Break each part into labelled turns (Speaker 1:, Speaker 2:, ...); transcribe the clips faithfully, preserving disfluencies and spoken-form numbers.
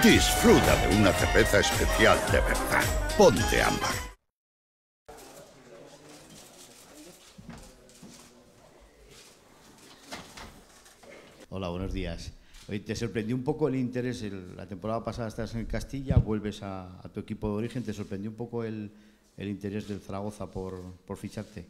Speaker 1: Disfruta de una cerveza especial de verdad. Ponte Ámbar.
Speaker 2: Hola, buenos días. Oye, ¿te sorprendió un poco el interés? El, la temporada pasada estás en Castilla, vuelves a, a tu equipo de origen. ¿Te sorprendió un poco el, el interés del Zaragoza por, por ficharte?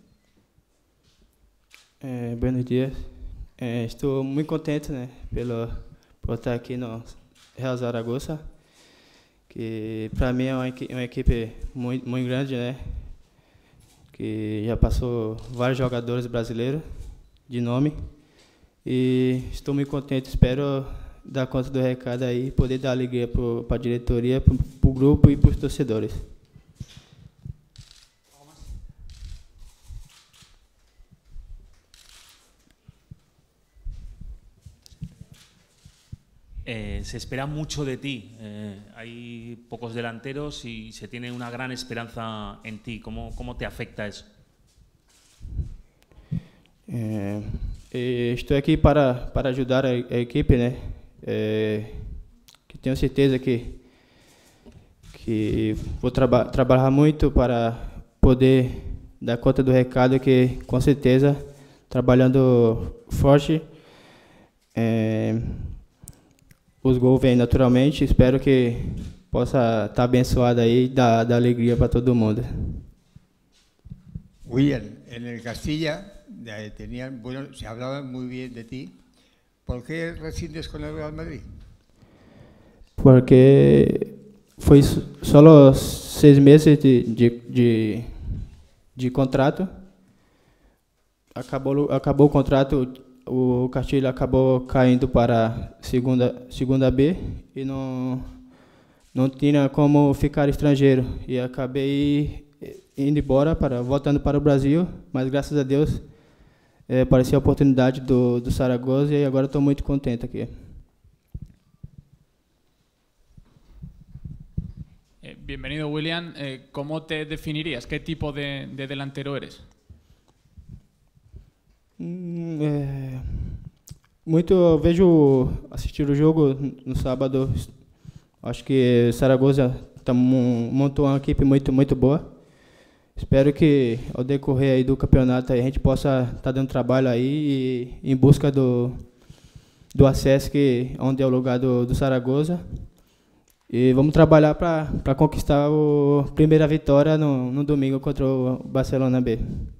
Speaker 3: É, buenos dias. É, estou muito contente, né, pelo, por estar aqui no Real Zaragoza, que para mim é uma, uma equipe muito, muito grande, né, que já passou vários jogadores brasileiros de nome. E estou muito contente, espero dar conta do recado aí, poder dar alegria para a diretoria, para o grupo e para os torcedores.
Speaker 4: Eh, se espera mucho de ti, eh, hay pocos delanteros y se tiene una gran esperanza en ti. ¿Cómo, cómo te afecta eso?
Speaker 3: É, estou aqui para, para ajudar a, a equipe, né? É, que tenho certeza que, que vou traba, trabalhar muito para poder dar conta do recado, que com certeza, trabalhando forte, é, os gols vêm naturalmente. Espero que possa estar abençoado aí e dar, dar alegria para todo mundo.
Speaker 5: William, en el Castilla eh, tenían, bueno, se hablaba muy bien de ti. ¿Por qué rescindes con el Real Madrid?
Speaker 3: Porque foi só seis meses de, de, de, de contrato. Acabou, acabou o contrato, o Castilho acabou caindo para segunda, segunda B e não, não tinha como ficar estrangeiro. E acabei indo embora, para, voltando para o Brasil, mas graças a Deus é, apareceu a oportunidade do, do Zaragoza e agora estou muito contente aqui.
Speaker 6: Eh, bienvenido, William. Eh, ¿Cómo te definirías? ¿Qué tipo de, de delantero eres?
Speaker 3: Hum, é, muito, eu vejo, assistir o jogo no sábado. Acho que Zaragoza tá, montou uma equipe muito, muito boa. Espero que ao decorrer aí do campeonato aí, a gente possa estar tá dando trabalho aí e em busca do, do acesso, que onde é o lugar do, do Zaragoza. E vamos trabalhar para conquistar a primeira vitória no, no domingo contra o Barcelona B.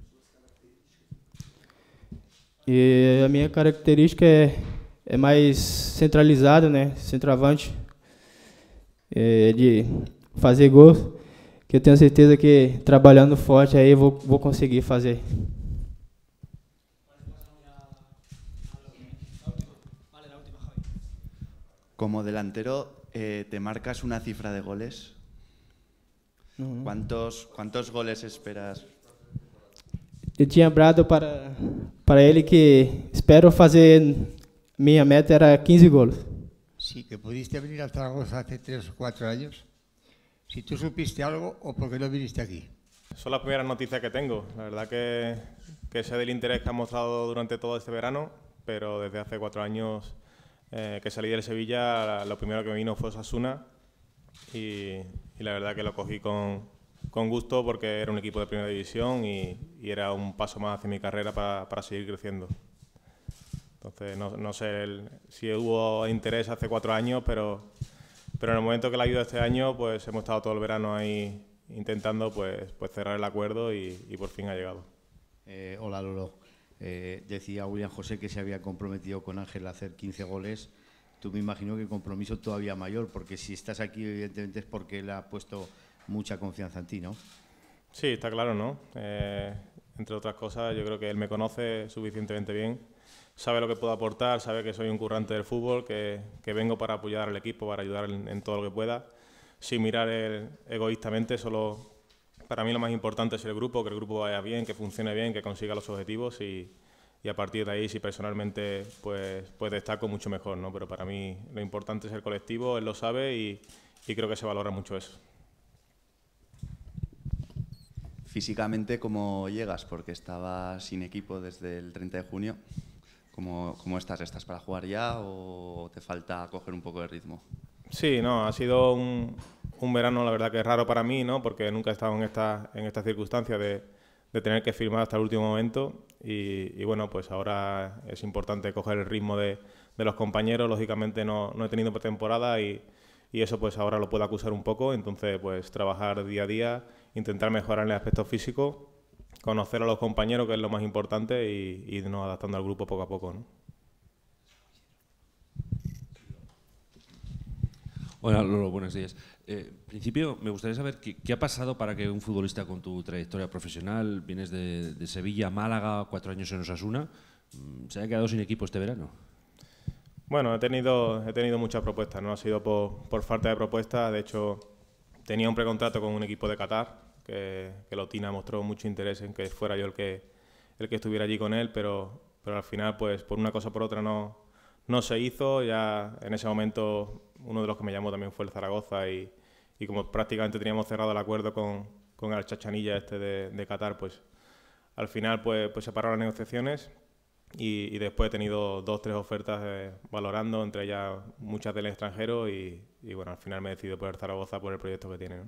Speaker 3: E a minha característica é, é mais centralizado, né, centroavante, é, de fazer gols, que eu tenho certeza que trabalhando forte aí eu vou, vou conseguir fazer.
Speaker 7: Como delantero, eh, ¿te marcas una cifra de goles?
Speaker 3: Uhum.
Speaker 7: ¿Cuántos, cuántos goles esperas?
Speaker 3: Eu tinha brado para, para ele que espero fazer, minha meta era quince gols.
Speaker 5: Sí, que pudiste venir a Zaragoza hace tres o cuatro años. Si tú supiste algo o por qué no viniste aquí.
Speaker 8: Son las primeras noticias que tengo. La verdad que, que sé del interés que han mostrado durante todo este verano, pero desde hace cuatro años eh, que salí del Sevilla, lo primero que me vino fue Osasuna y, y la verdad que lo cogí con, con gusto, porque era un equipo de primera división y, y era un paso más hacia mi carrera para, para seguir creciendo. Entonces, no, no sé el, si hubo interés hace cuatro años, pero, pero en el momento que la ayuda este año, pues hemos estado todo el verano ahí intentando pues, pues cerrar el acuerdo y, y por fin ha llegado.
Speaker 2: Eh, hola, Lolo. Eh, decía William José que se había comprometido con Ángel a hacer quince goles. Tú me imagino que compromiso todavía mayor, porque si estás aquí evidentemente es porque él ha puesto mucha confianza en ti, ¿no?
Speaker 8: Sí, está claro, ¿no? Eh, entre otras cosas, yo creo que él me conoce suficientemente bien, sabe lo que puedo aportar, sabe que soy un currante del fútbol, que, que vengo para apoyar al equipo, para ayudar en, en todo lo que pueda, sin mirar el, egoístamente. Solo para mí lo más importante es el grupo, que el grupo vaya bien, que funcione bien, que consiga los objetivos y, y a partir de ahí, si personalmente pues, pues destaco, mucho mejor, ¿no? Pero para mí lo importante es el colectivo, él lo sabe y, y creo que se valora mucho eso.
Speaker 7: Físicamente, ¿cómo llegas? Porque estabas sin equipo desde el treinta de junio. ¿Cómo, cómo estás? ¿Estás para jugar ya o te falta coger un poco de ritmo?
Speaker 8: Sí, no, ha sido un, un verano, la verdad que es raro para mí, ¿no? Porque nunca he estado en esta, en esta circunstancia de, de tener que firmar hasta el último momento y, y bueno, pues ahora es importante coger el ritmo de, de los compañeros. Lógicamente no, no he tenido pretemporada y, y eso pues ahora lo puedo acusar un poco, entonces pues trabajar día a día, intentar mejorar en el aspecto físico, conocer a los compañeros, que es lo más importante, y, y irnos adaptando al grupo poco a poco, ¿no?
Speaker 9: Hola, Lolo, buenos días. Eh, en principio, me gustaría saber qué, qué ha pasado para que un futbolista con tu trayectoria profesional, vienes de, de Sevilla, Málaga, cuatro años en Osasuna, se haya quedado sin equipo este verano.
Speaker 8: Bueno, he tenido, he tenido muchas propuestas, no ha sido por, por falta de propuestas. De hecho, tenía un precontrato con un equipo de Qatar, que, que Lotina mostró mucho interés en que fuera yo el que, el que estuviera allí con él, pero, pero al final, pues por una cosa o por otra no, no se hizo. Ya en ese momento uno de los que me llamó también fue el Zaragoza y, y como prácticamente teníamos cerrado el acuerdo con, con el Chachanilla este de, de Qatar, pues al final pues, pues se pararon las negociaciones y, y después he tenido dos, tres ofertas eh, valorando, entre ellas muchas del extranjero y, y bueno, al final me he decidido por el Zaragoza por el proyecto que tiene, ¿no?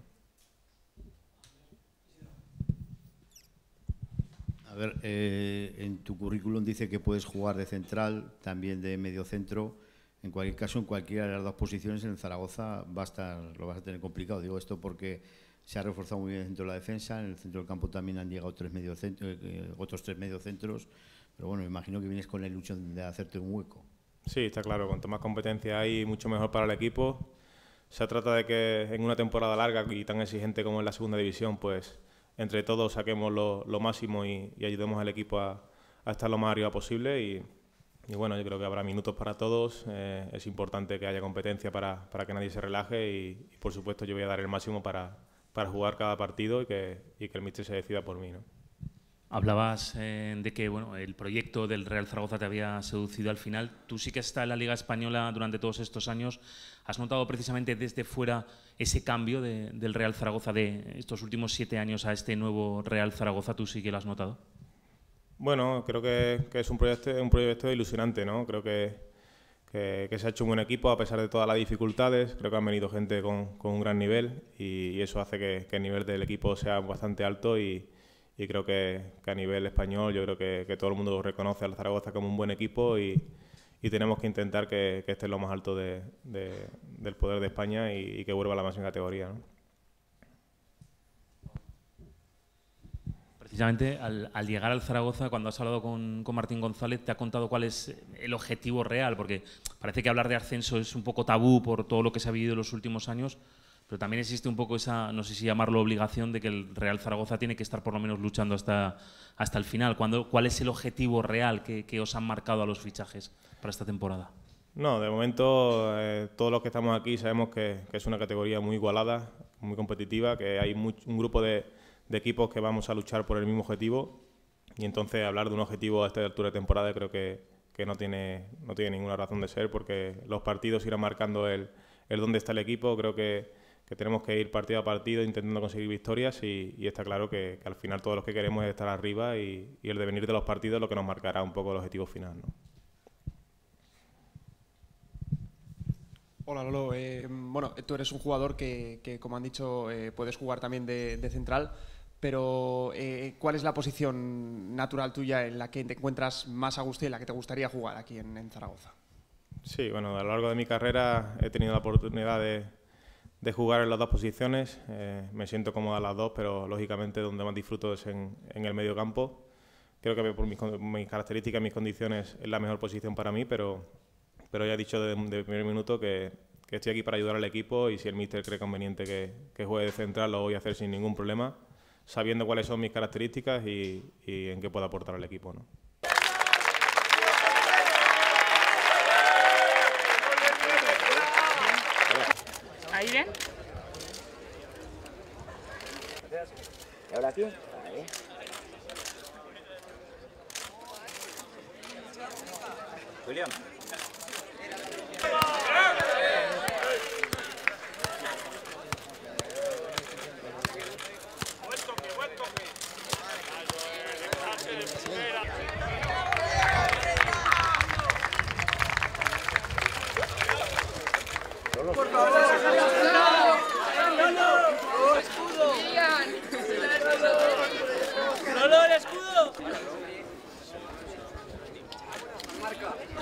Speaker 2: A ver, eh, en tu currículum dice que puedes jugar de central, también de medio centro. En cualquier caso, en cualquiera de las dos posiciones en el Zaragoza va a estar, lo vas a tener complicado. Digo esto porque se ha reforzado muy bien el centro de la defensa, en el centro del campo también han llegado tres mediocentros, eh, otros tres mediocentros, pero bueno, me imagino que vienes con la ilusión de hacerte un hueco.
Speaker 8: Sí, está claro, cuanto más competencia hay, mucho mejor para el equipo. Se trata de que en una temporada larga y tan exigente como en la segunda división, pues entre todos saquemos lo, lo máximo y, y ayudemos al equipo a, a estar lo más arriba posible y, y bueno, yo creo que habrá minutos para todos. Eh, es importante que haya competencia para, para que nadie se relaje y, y por supuesto yo voy a dar el máximo para, para jugar cada partido y que, y que el míster se decida por mí, ¿no?
Speaker 4: Hablabas eh, de que bueno, el proyecto del Real Zaragoza te había seducido al final. Tú sí que estás en la Liga Española durante todos estos años. ¿Has notado precisamente desde fuera ese cambio de, del Real Zaragoza de estos últimos siete años a este nuevo Real Zaragoza? ¿Tú sí que lo has notado?
Speaker 8: Bueno, creo que, que es un proyecto, un proyecto ilusionante, ¿no? Creo que, que, que se ha hecho un buen equipo a pesar de todas las dificultades. Creo que han venido gente con, con un gran nivel y, y eso hace que, que el nivel del equipo sea bastante alto y Y creo que, que a nivel español yo creo que, que todo el mundo reconoce al Zaragoza como un buen equipo y, y tenemos que intentar que, que esté en lo más alto de, de, del poder de España y, y que vuelva a la máxima categoría, ¿no?
Speaker 4: Precisamente al, al llegar al Zaragoza, cuando has hablado con, con Martín González, te ha contado cuál es el objetivo real, porque parece que hablar de ascenso es un poco tabú por todo lo que se ha vivido en los últimos años. Pero también existe un poco esa, no sé si llamarlo obligación, de que el Real Zaragoza tiene que estar por lo menos luchando hasta, hasta el final. ¿Cuándo, ¿Cuál es el objetivo real que, que os han marcado a los fichajes para esta temporada?
Speaker 8: No, de momento eh, todos los que estamos aquí sabemos que, que es una categoría muy igualada, muy competitiva, que hay muy, un grupo de, de equipos que vamos a luchar por el mismo objetivo y entonces hablar de un objetivo a esta altura de temporada creo que, que no, tiene, no tiene ninguna razón de ser porque los partidos irán marcando el, el dónde está el equipo. Creo que que tenemos que ir partido a partido intentando conseguir victorias y, y está claro que, que al final todos los que queremos es estar arriba y, y el devenir de los partidos es lo que nos marcará un poco el objetivo final, ¿no?
Speaker 10: Hola Lolo, eh, bueno, tú eres un jugador que, que como han dicho, eh, puedes jugar también de, de central, pero eh, ¿cuál es la posición natural tuya en la que te encuentras más a gusto y en la que te gustaría jugar aquí en, en Zaragoza?
Speaker 8: Sí, bueno, a lo largo de mi carrera he tenido la oportunidad de de jugar en las dos posiciones, eh, me siento cómoda en las dos, pero lógicamente donde más disfruto es en, en el medio campo. Creo que por mis, mis características, mis condiciones es la mejor posición para mí, pero, pero ya he dicho desde el primer minuto que, que estoy aquí para ayudar al equipo y si el míster cree conveniente que, que juegue de central lo voy a hacer sin ningún problema, sabiendo cuáles son mis características y, y en qué puedo aportar al equipo, ¿no?
Speaker 11: ¿Ahí bien?
Speaker 12: ¿Y ahora aquí? Ahí. William. Por favor.
Speaker 13: marca.